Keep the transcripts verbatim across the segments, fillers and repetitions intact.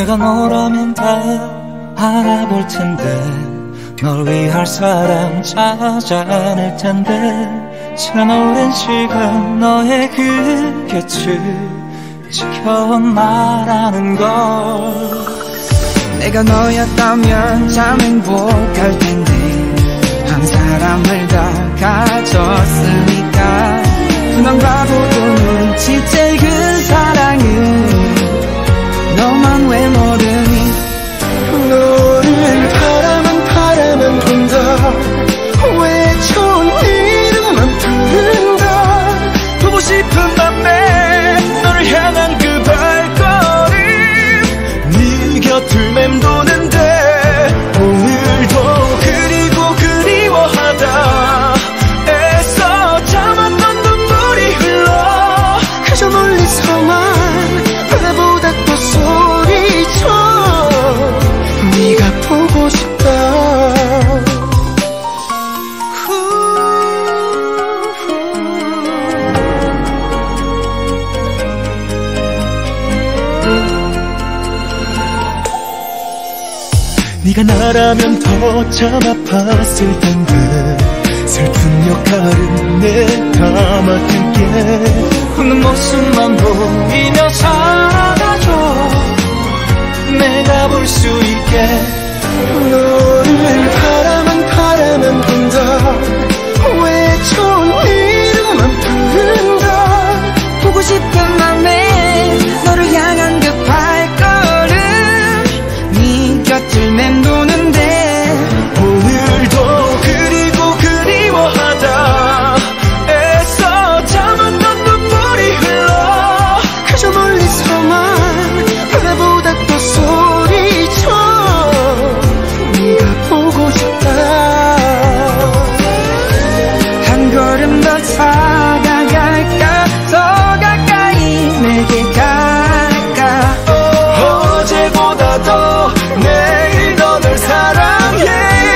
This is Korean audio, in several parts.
내가 너라면 다 알아볼 텐데 널 위할 사람 찾아낼 텐데 지난 오랜 시간 너의 그 곁을 지켜나라는 걸. 내가 너였다면 참 행복할 텐데 한 사람을 다 가졌으니까 그만 봐도 눈치챌 그 사랑은 너만 왜 모르니. 너를 바라만 바라만 본다. 외쳐온 이름만 부른다. 보고 싶은 맘에 너를 향한 그 발걸음 네 곁을 맴도는데 오늘도 그리고 그리워하다 애써 참았던 눈물이 흘러 그저 멀리서만 바라보다 또 소리쳐 네가 보고 싶다. 네가 나라면 더 참 아팠을 텐데 슬픈 역할은 내가 맡을게. 웃는 모습만 보이며 살아줘 내가 볼 수 있게. 너를 바라만 바라만 본다. 외쳐온 이름만 부른다. 보고 싶은 맘에 너를 향한 그 발걸음 네 곁을 맴도는데 오늘도 그리고 그리워하다 애써 참았던 눈물이 흘러 그저 멀리서만 바라보다 또 소리쳐 네가 보고 싶다. 한 걸음 더 다가갈까 더 가까이 내게 갈까. 어제보다 더 내일 너를 사랑해.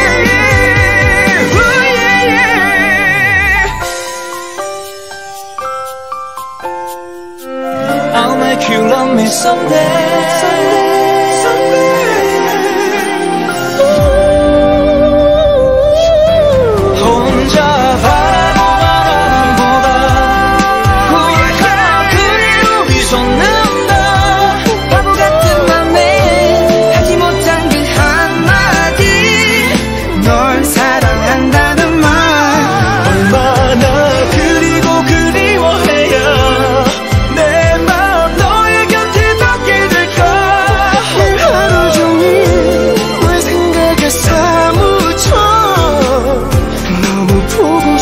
I'll make you love me someday. 혼자 바라보는 바람보다 우리가 그리움이 솟는다. 바보 같은 맘에 하지 못한 그 한마디 널 사랑한다는 말. 얼마나 그리고 그리워해야 내 맘 너의 곁에 닿게 될까. 늘 하루 종일 널 생각에 사무쳐 너무 보고